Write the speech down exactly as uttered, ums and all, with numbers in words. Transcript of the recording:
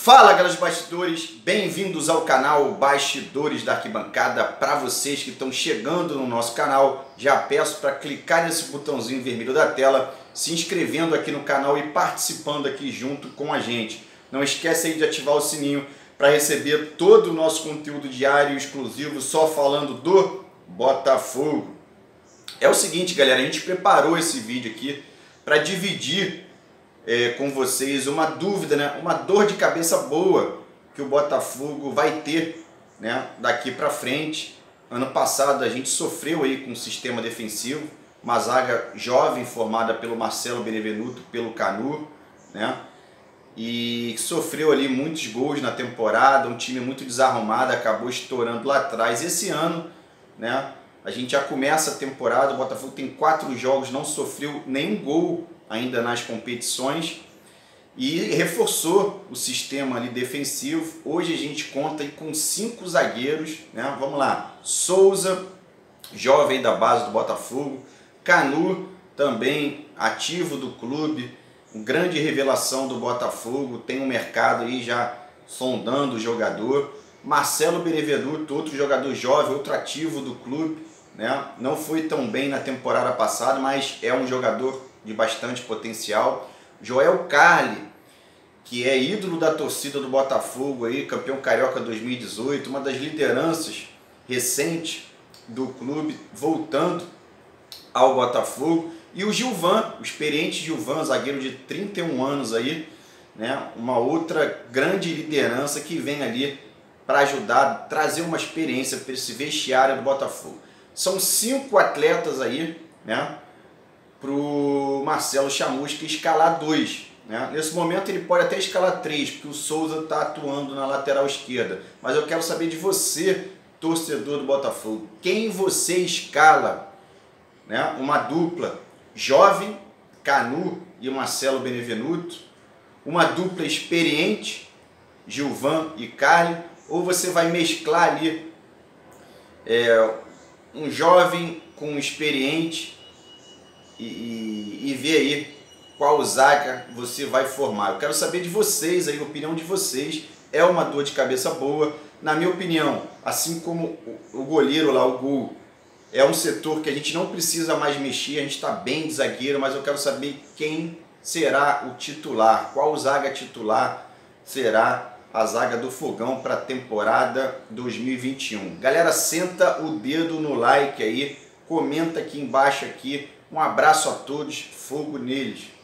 Fala, galera dos bastidores, bem-vindos ao canal Bastidores da Arquibancada. Para vocês que estão chegando no nosso canal, já peço para clicar nesse botãozinho vermelho da tela, se inscrevendo aqui no canal e participando aqui junto com a gente. Não esquece aí de ativar o sininho para receber todo o nosso conteúdo diário exclusivo, só falando do Botafogo. É o seguinte, galera, a gente preparou esse vídeo aqui para dividir É, com vocês uma dúvida, né? Uma dor de cabeça boa que o Botafogo vai ter, né? Daqui para frente. Ano passado a gente sofreu aí com um sistema defensivo, uma zaga jovem formada pelo Marcelo Benevenuto, pelo Canu, né? E sofreu ali muitos gols na temporada, um time muito desarrumado, acabou estourando lá atrás. Esse ano, né? A gente já começa a temporada, o Botafogo tem quatro jogos, não sofreu nenhum gol ainda nas competições e reforçou o sistema ali defensivo. Hoje a gente conta aí com cinco zagueiros, né? Vamos lá: Souza, jovem da base do Botafogo; Canu, também ativo do clube, uma grande revelação do Botafogo, tem um mercado aí já sondando o jogador; Marcelo Benevenuto, outro jogador jovem, outro ativo do clube, né? Não foi tão bem na temporada passada, mas é um jogador de bastante potencial. Joel Carli, que é ídolo da torcida do Botafogo, aí, campeão carioca dois mil e dezoito, uma das lideranças recentes do clube, voltando ao Botafogo. E o Gilvan, o experiente Gilvan, zagueiro de trinta e um anos aí, né? Uma outra grande liderança que vem ali para ajudar, trazer uma experiência para esse vestiário do Botafogo. São cinco atletas aí, né? Para o Marcelo Chamusca escalar dois, né? Nesse momento ele pode até escalar três, porque o Souza está atuando na lateral esquerda. Mas eu quero saber de você, torcedor do Botafogo, quem você escala, né? Uma dupla jovem, Canu e Marcelo Benevenuto, uma dupla experiente, Gilvan e Carli, ou você vai mesclar ali é, um jovem com um experiente E, e, e ver aí qual zaga você vai formar. Eu quero saber de vocês, aí, a opinião de vocês. É uma dor de cabeça boa. Na minha opinião, assim como o, o goleiro lá, o gol, é um setor que a gente não precisa mais mexer, a gente está bem de zagueiro, mas eu quero saber quem será o titular, qual zaga titular será a zaga do Fogão para a temporada dois mil e vinte e um. Galera, senta o dedo no like aí, comenta aqui embaixo aqui. Um abraço a todos, fogo neles.